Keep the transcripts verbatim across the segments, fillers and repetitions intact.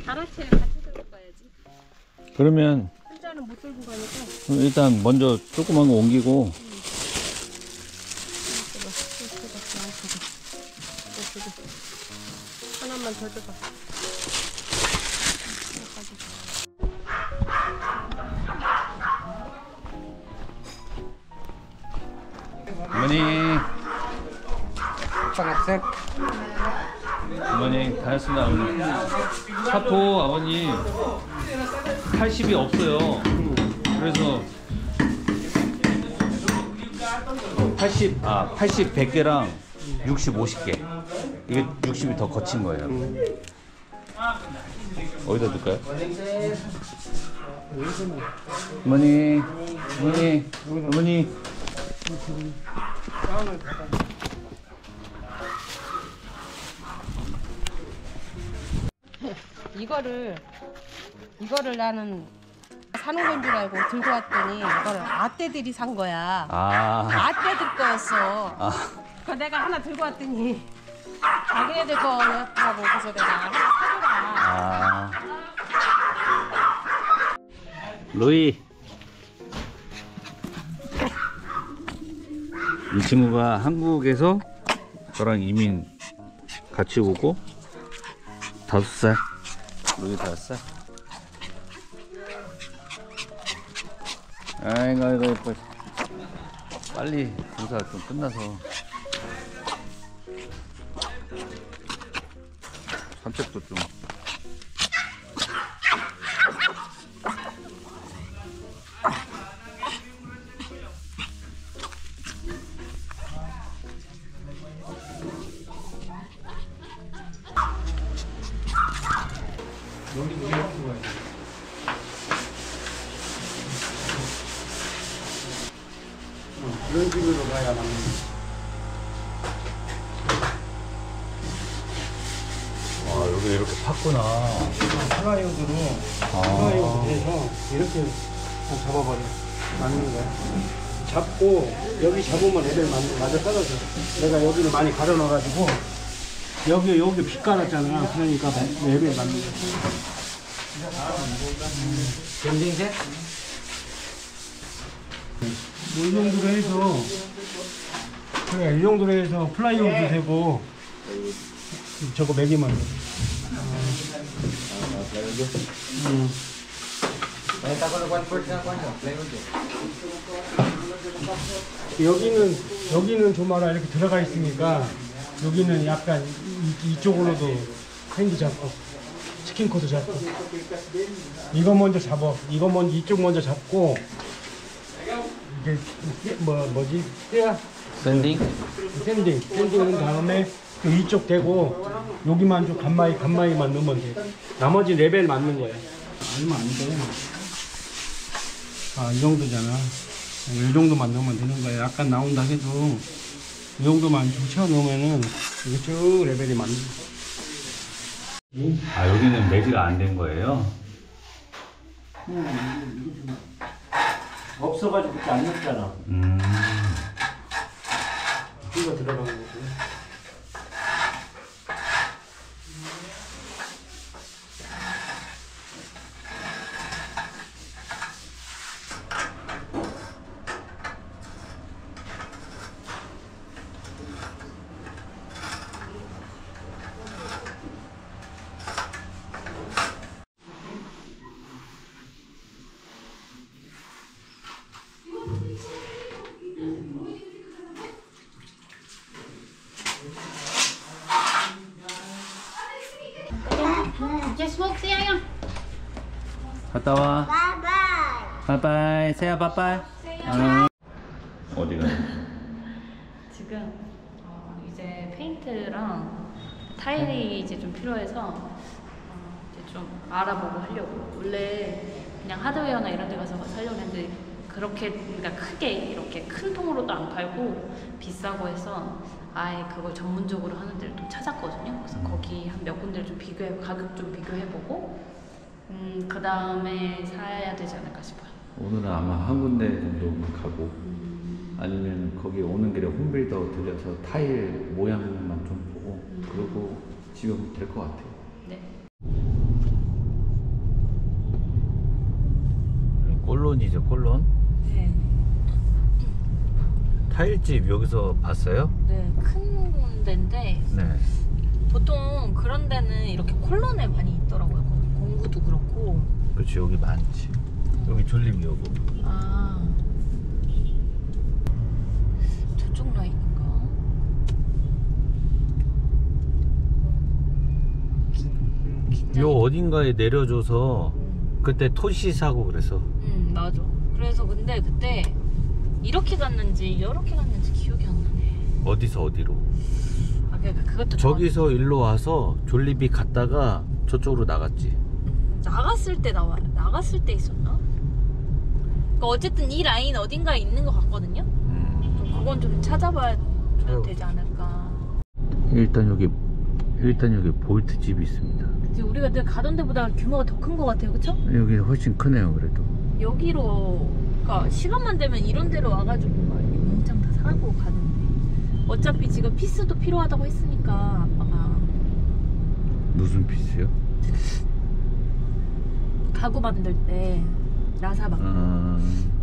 다라채를 같이 들고 가야지. 그러면 혼자는 못 들고 가니까. 일단 먼저 조그만 거 옮기고. 응. 하나만 더 줘봐. 어머니. pangatset. 어머니 다녔습니다. 아버님. 사포 아버님 팔십이 없어요. 그래서 팔십, 아 팔십 백 개랑 육십 오십 개. 이게 육십이 더 거친 거예요. 어디다 둘까요? 어머니, 어머니, 어머니. 이거를 이거를 나는 사는 건 줄 알고 들고 왔더니 이거를 아떼들이 산 거야. 아, 아떼들 거였어. 아, 그 내가 하나 들고 왔더니 자기네들 거라고 그래서 내가 하나 사주라. 아. 로이. 이 친구가 한국에서 저랑 이민 같이 오고 다섯 살. 로이 다섯 살. 아이고 아이고 예뻐. 빨리 공사 좀 끝나서 산책도 좀. 여기도 이렇게 가야 돼. 이런 식으로 가야 맞는 와 여기 이렇게 팠구나. 플라이우드로 플라이우드 해서 이렇게 잡아버려 맞는 거야. 잡고 여기 잡으면 애들 맞- 맞아 떨어져. 내가 여기를 많이 가려놔가지고 여기 여기 빗 깔았잖아. 그러니까 애들 맞는 거야. 젠딩셋? 이 정도로 해서 그래 이 정도로 해서 플라이우드 되고 저거 매기만 돼. 음. 여기는 여기는 좀 알아 이렇게 들어가 있으니까 여기는 약간 이, 이쪽으로도 핸드 잡고 치킨 코드 잡고 이거 먼저 잡아 이거 먼저 이쪽 먼저 잡고 이게 뭐 뭐지 샌딩? 샌딩 샌딩은 다음에 또 이쪽 대고 여기만 좀 간마이 간마이만 넣으면 돼. 나머지 레벨 맞는 거야. 얼마 안 돼. 아, 이 정도잖아. 이 정도만 넣으면 되는 거야. 약간 나온다 해도 이 정도만 좀 채워 넣으면은 이게 쭉 레벨이 맞는 거야. 아 여기는 매지가 안 된 거예요? 없어가지고 그렇게 안 넣었잖아. 음. 이거 들어가는 거고. Just walk siya yan. 갔다 와. 바이바이. 바이바이. 세야 바이바이. 어. 어디가? 지금 어, 이제 페인트랑 타일이 이제 좀 필요해서 어, 이제 좀 알아보고 하려고. 원래 그냥 하드웨어나 이런 데 가서 살려고 했는데 그렇게 그러니까 크게 이렇게 큰 통으로도 안 팔고 비싸고 해서 아예 그걸 전문적으로 하는 데를 또 찾았거든요. 그래서 거기 한 몇 군데를 좀 비교해 가격 좀 비교해보고 음, 그 다음에 사야 되지 않을까 싶어요. 오늘은 아마 한 군데 정도만 가고 아니면 거기 오는 길에 홈빌더 들려서 타일 모양만 좀 보고 그러고 집에 오면 될 것 같아요. 네. 콜론이죠, 콜론. 네. 타일집 여기서 봤어요? 네, 큰 데인데 네. 보통 그런 데는 이렇게 콜론에 많이 있더라고요. 공구도 그렇고. 그렇지, 여기 많지. 여기 졸림 여고. 아, 저쪽 라인인가? 요 어딘가에 내려줘서 그때 토시 사고 그래서. 응, 맞아. 그래서 근데 그때 이렇게 갔는지 이렇게 갔는지 기억이 안 나네. 어디서 어디로? 아, 그 그것도 저기서 일로 와서 졸리비 갔다가 저쪽으로 나갔지. 정- 나갔을 때 나와 나갔을 때 있었나? 그러니까 어쨌든 이 라인 어딘가에 있는 것 같거든요. 음. 좀 그건 좀 찾아봐야 찾아봐. 되지 않을까. 일단 여기 일단 여기 볼트 집이 있습니다. 그치, 우리가 늘 가던 데보다 규모가 더 큰 것 같아요, 그쵸? 여기 훨씬 크네요, 그래도. 여기로, 그러니까 시간만 되면 이런 데로 와가지고 막 이렇게 몽땅 다 사고 가는데 어차피 지금 피스도 필요하다고 했으니까 아빠가 무슨 피스요? 가구 만들 때 나사 막 아...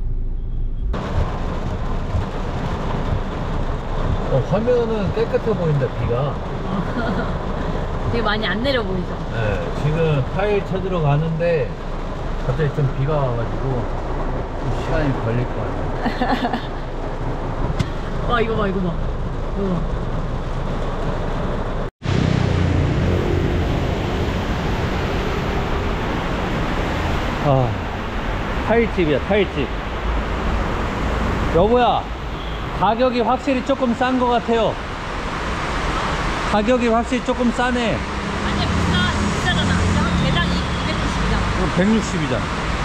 어, 화면은 깨끗해 보인다, 비가. 되게 많이 안 내려 보이죠? 네, 지금 타일 찾으러 가는데 갑자기 좀 비가 와가지고 좀 시간이 걸릴 것 같아요. 와, 이거 봐, 이거 봐. 이거 봐. 아, 타일집이야, 타일집. 여보야, 가격이 확실히 조금 싼 것 같아요. 가격이 확실히 조금 싸네. 아니야, 비싸, 비싸잖아. 한 개당 이백구십이잖아. 백육십이잖아.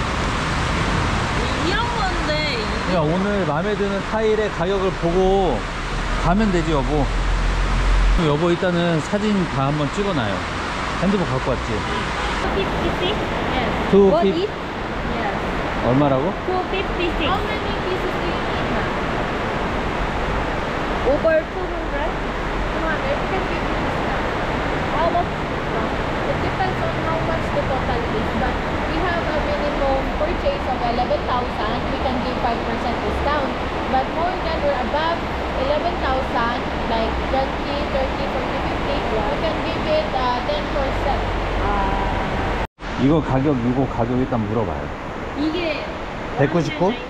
이런 건데 야, 오늘 마음에 드는 타일의 가격을 보고 가면 되지, 여보. 그럼 여보 일단은 사진 다 한번 찍어놔요. 핸드폰 갖고 왔지? 이백오십육? Yes. 투 What 핍- is? Yes. 얼마라고? 이백오십육. How many pieces do you need, ma'am? Over two hundred? two hundred? We can give you discount. How much discount? It depends on how much the total is, but we have a minimum purchase of eleven thousand. We can give five percent discount. But more than or above eleven thousand, like twenty, thirty, forty, fifty, we can give it uh, ten percent. 이거 가격, 이거 가격 일단 물어봐요. 이게 백구십구? Yes.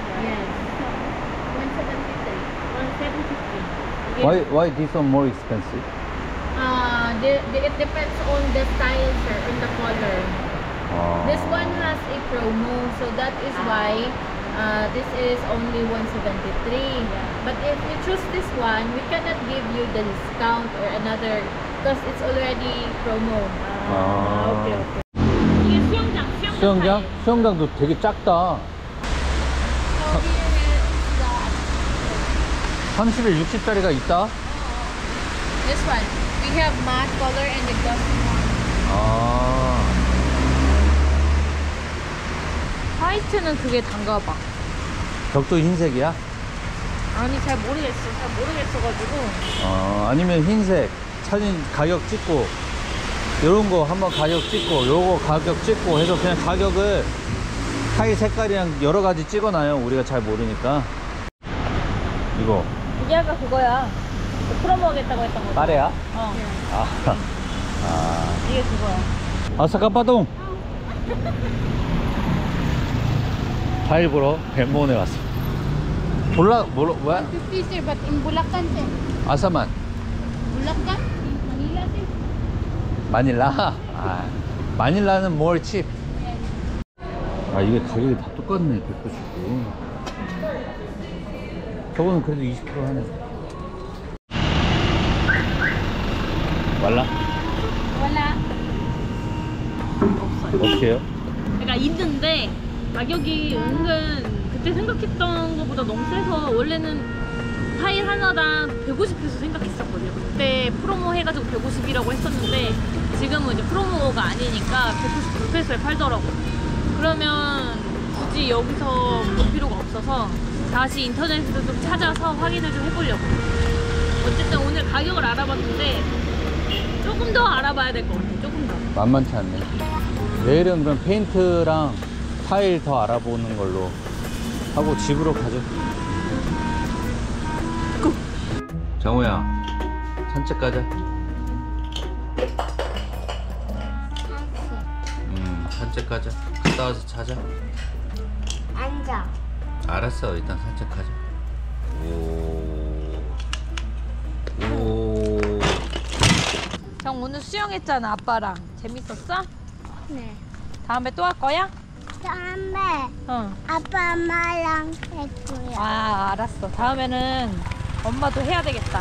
one seventy-three. one seventy-three. Why, why this one more expensive? Uh, the, the, it depends on the style, sir, on the color. 아... This one has a promo, so that is why uh, this is only one seventy-three. But if you choose this one, we cannot give you the discount or another because it's already promo. 아... okay, okay. 이게 수영장, 수영장. 수영장? 수영장도 되게 작다. So here is the 삼십에 육십짜리가 있다? this one. We have matte color and the glossy one. 아... 화이트는 그게 단가 봐. 벽도 흰색이야? 아니 잘 모르겠어. 잘 모르겠어가지고. 어, 아니면 흰색 사진 가격 찍고 이런 거 한번 가격 찍고 요거 가격 찍고 해서 그냥 가격을 타일 색깔이랑 여러 가지 찍어놔요. 우리가 잘 모르니까. 이거 이게 아까 그거야. 그 프로모 하겠다고 했던 거. 빠레야? 어. 아, 아, 이게 그거야. 아사카파동 타일 보러 뱀몬에 왔어. 볼라 뭐라 뭐야? fifty, sir, but in Bulacan, sir. 아사만 Bulacan? In Manila, sir. 마닐라? 아, 마닐라는 more cheap. 아, 이게 가격이 다 똑같네. 백구십구. 저거는 그래도 이십 퍼센트 하네. 말라? Wala. 어때요? 그러니까 있는데 가격이 은근 그때 생각했던 것보다 너무 세서 원래는 타일 하나당 백오십 페소 생각했었거든요. 그때 프로모 해가지고 백오십이라고 했었는데 지금은 이제 프로모가 아니니까 백구십구 페소에 팔더라고요. 그러면 굳이 여기서 볼 필요가 없어서 다시 인터넷에서 좀 찾아서 확인을 좀 해보려고. 어쨌든 오늘 가격을 알아봤는데 조금 더 알아봐야 될 것 같아요. 조금 더. 만만치 않네. 내일은 그럼 페인트랑 타일 더 알아보는 걸로 하고 집으로 가죠. 정우야, 산책 가자. 음, 산책 가자. 갔다 와서 자자. 앉아. 알았어, 일단 산책하자. 오. 오. 정 오늘 수영했잖아 아빠랑. 재밌었어? 네. 다음에 또 할 거야? 다음에 응. 아빠 엄마랑 할 거야. 아 알았어. 다음에는 엄마도 해야 되겠다.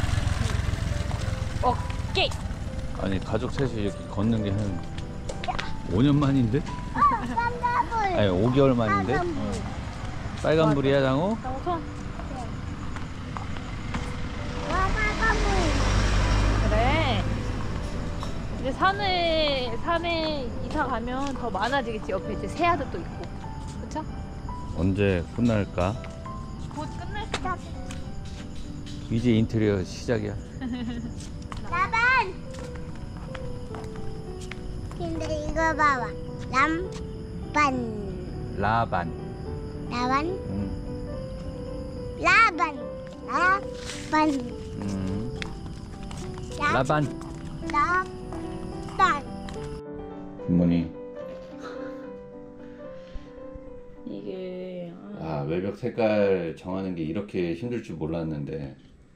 오케이. 아니, 가족 셋이 이렇게 걷는 게 한 오 년 만인데? 어, 깜짝불. 아니, 오 개월 만인데? 깜짝불. 빨간불이야, 장우? 정 손. 와, 깜짝불. 그래. 이제 산에 산에 이사 가면 더 많아지겠지. 옆에 이제 새하도 또 있고. 그렇죠? 언제 끝날까? 곧 끝날 거야. 이제 인테리어 시작이야. 라반. 근데 이거 봐봐. 람반. 라반. 라반. 음. 라반. 라반. 음. 라- 라반. 라반. 굿모닝. 이게 아, 외벽 색깔 정하는 게 이렇게 힘들 줄 몰랐는데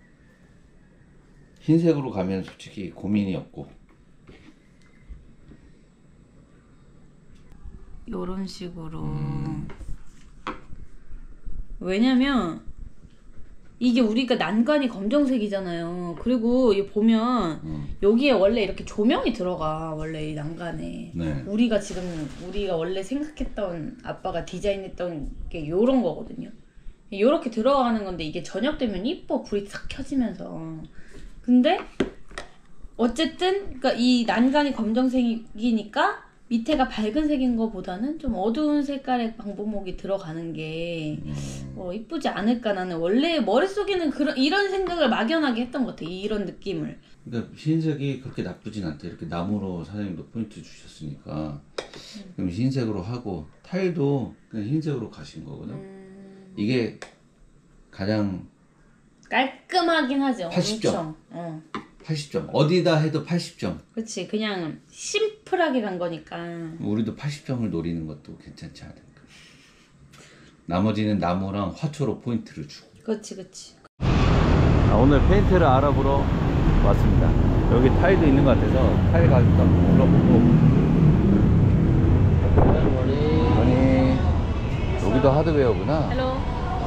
흰색으로 가면 솔직히 고민이 없고. 요런 식으로. 음. 왜냐면 이게 우리가 난간이 검정색이잖아요. 그리고 이 보면 음. 여기에 원래 이렇게 조명이 들어가. 원래 이 난간에. 네. 우리가 지금 우리가 원래 생각했던 아빠가 디자인했던 게 요런 거거든요. 요렇게 들어가는 건데 이게 저녁 되면 이뻐. 불이 싹 켜지면서. 근데 어쨌든 그러니까 이 난간이 검정색이니까 밑에가 밝은 색인 것보다는 좀 어두운 색깔의 방부목이 들어가는 게 음. 어, 이쁘지 않을까. 나는 원래 머릿속에는 그런 이런 생각을 막연하게 했던 것 같아. 이런 느낌을. 그러니까 흰색이 그렇게 나쁘진 않다. 이렇게 나무로 사장님도 포인트 주셨으니까 그럼 흰색으로 하고 타일도 그냥 흰색으로 가신 거거든. 음... 이게 가장 깔끔하긴 하죠. 팔십 점. 엄청. 어. 팔십 점. 어디다 해도 팔십 점. 그렇지. 그냥 심플하게 간 거니까. 우리도 팔십 점을 노리는 것도 괜찮지 않을까. 나머지는 나무랑 화초로 포인트를 주고. 그렇지, 그렇지. 아, 오늘 페인트를 알아보러 왔습니다. 여기 타일도 있는 것 같아서 타일 가격도 한번 물어보고. 아니, 여기도 하드웨어구나. 헬로.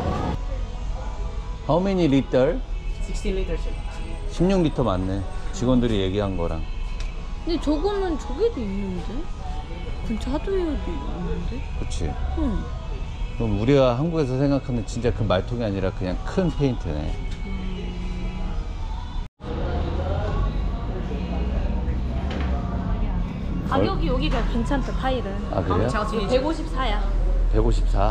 How many liter? sixty liters. 십육 리터 맞네. 직원들이 얘기한 거랑. 근데 저거는 저게도 있는데? 근처 하드웨어도 있는데? 그치. 응. 그럼 우리가 한국에서 생각하는 진짜 그 말통이 아니라 그냥 큰 페인트네. 가격이 여기가 괜찮다, 타일은. 아, 그래요? 백오십사야. 백오십사.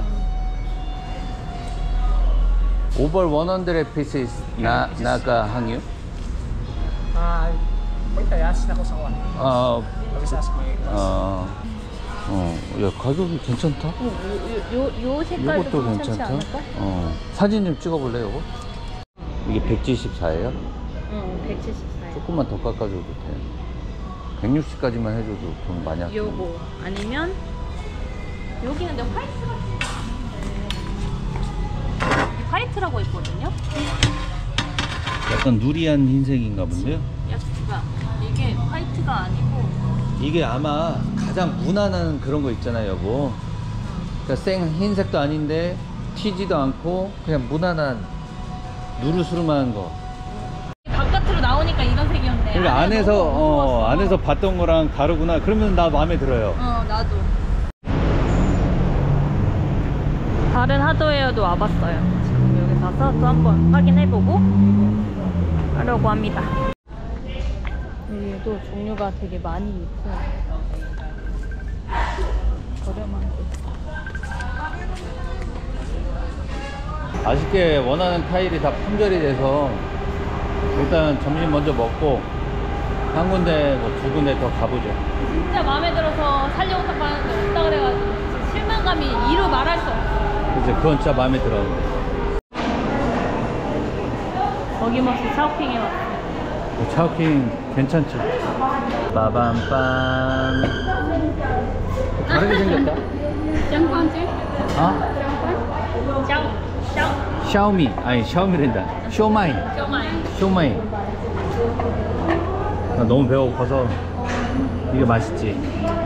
Over 백 pieces 나, 나가 항유? Ah, wait, I asked ako sa one. 어, I just asked my 어, 어, 야, 가격이 괜찮다? 어, 요, 요, 요 색깔도 이것도 괜찮지 괜찮다? 않을까? 어, 사진 좀 찍어볼래, 요거? 이게 백칠십사예요? 응, 백칠십사야. 조금만 더 깎아줘도 돼. 백육십까지만 해줘도 돈 많이 아끼네. 요거. 아니면, 여기는 근데 화이트 같은 거 같은데. 화이트라고 있거든요? 약간 누리한 흰색인가 본데요? 약간, 이게 화이트가 아니고, 이게 아마 가장 무난한 그런 거 있잖아요, 여보. 그러니까 생 흰색도 아닌데 튀지도 않고 그냥 무난한 누르스름한 거. 바깥으로 나오니까 이런 색이었네. 그러니까 안에 안에서 너무 어 어두웠어. 안에서 봤던 거랑 다르구나. 그러면 나 마음에 들어요. 어, 나도. 다른 하드웨어도 와봤어요. 지금 여기 가서 또 한번 확인해보고 하려고 합니다. 여기도 종류가 되게 많이 있고 저렴한 게 있어. 아쉽게 원하는 타일이 다 품절이 돼서 일단 점심 먼저 먹고 한 군데 뭐 두 군데 더 가보죠. 진짜 마음에 들어서 살려고 딱 봤는데 없다 그래가지고 진짜 실망감 안정감이 이루 말할 수 없어. 이제 그건 진짜 마음에 들어. 어김없이 샤오핑에 왔어. 샤오킹 괜찮죠? 빠밤빰. 다르게 생겼다. 짱pan지? 어? 샤오, 샤오, 샤오미. 아니 샤오미랜다. 쇼마이. 쇼마이. 쇼마이. 나 너무 배고파서 이게 맛있지.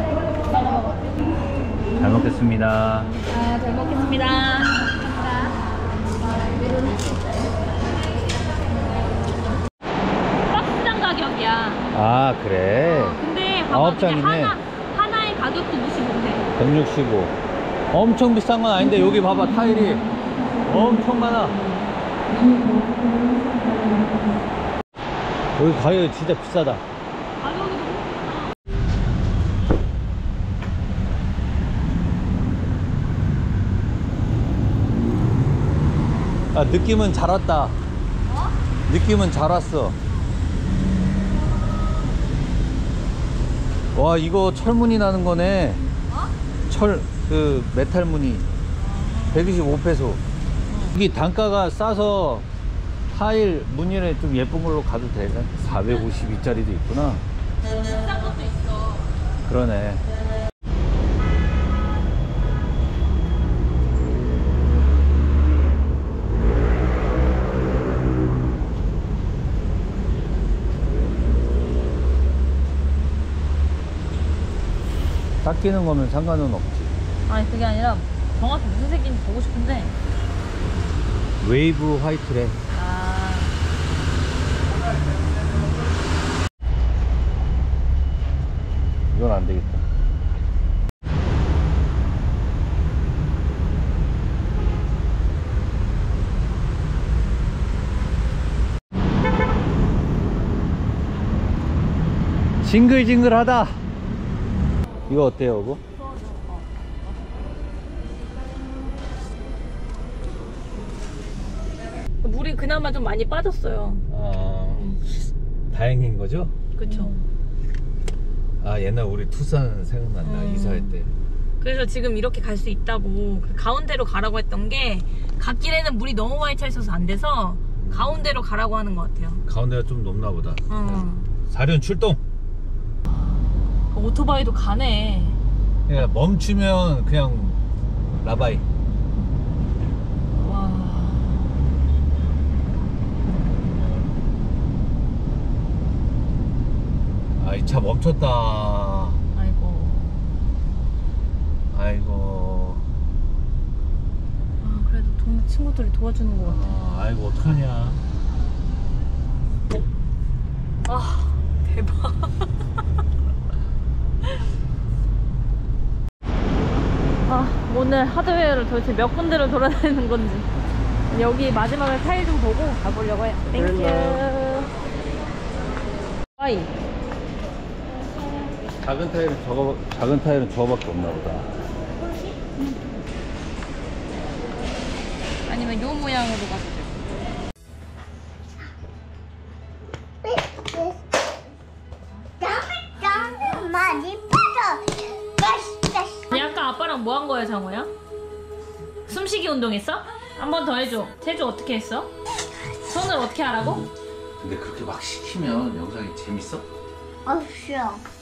잘 먹겠습니다. 아, 잘 먹겠습니다. 박스당 가격이야. 아 그래. 근데 봐봐, 아홉 그냥 장이네. 하나, 하나의 가격도 무시 못해. 백육십오. 엄청 비싼 건 아닌데 여기 봐봐 타일이 엄청 많아. 여기 가격이 진짜 비싸다. 가격이 아, 느낌은 잘 왔다. 느낌은 잘 왔어. 와 이거 철무늬 나는 거네. 철 그 메탈 무늬. 백이십오 페소. 이게 단가가 싸서 타일 무늬를 좀 예쁜 걸로 가도 되나? 사백오십이 짜리도 있구나. 비싼 것도 있어. 그러네. 닦이는 거면 상관은 없지. 아니 그게 아니라 정확히 무슨 색인지 보고 싶은데. 웨이브 화이트래. 아. 이건 안 되겠다. 징글징글하다. 이거 어때요, 이거? 물이 그나마 좀 많이 빠졌어요. 아, 다행인 거죠? 그쵸. 아, 옛날 우리 투싼 생각난다. 음. 이사할 때. 그래서 지금 이렇게 갈 수 있다고 그 가운데로 가라고 했던 게 갓길에는 물이 너무 많이 차 있어서 안 돼서 가운데로 가라고 하는 것 같아요. 가운데가 좀 높나 보다. 어. 사륜 출동! 오토바이도 가네. 그냥 멈추면 그냥 라바이. 와. 아, 이 차 멈췄다. 아이고. 아이고. 아, 그래도 동네 친구들이 도와주는 것 같아. 아, 아이고, 어떡하냐. 아, 대박. 아, 오늘 하드웨어를 도대체 몇 군데로 돌아다니는 건지. 여기 마지막에 타일 좀 보고 가보려고 해요. 땡큐. 와이. 작은 타일은 저거, 작은 타일은 저거밖에 없나 보다. 아니면 요 모양으로 가도 돼. 많이 빠져. 아니, 아까 아빠랑 뭐 한 거야, 장호야? 숨쉬기 운동했어? 한 번 더 해줘. 태주 어떻게 했어? 손을 어떻게 하라고? 근데 그렇게 막 시키면 영상이 재밌어? 없어.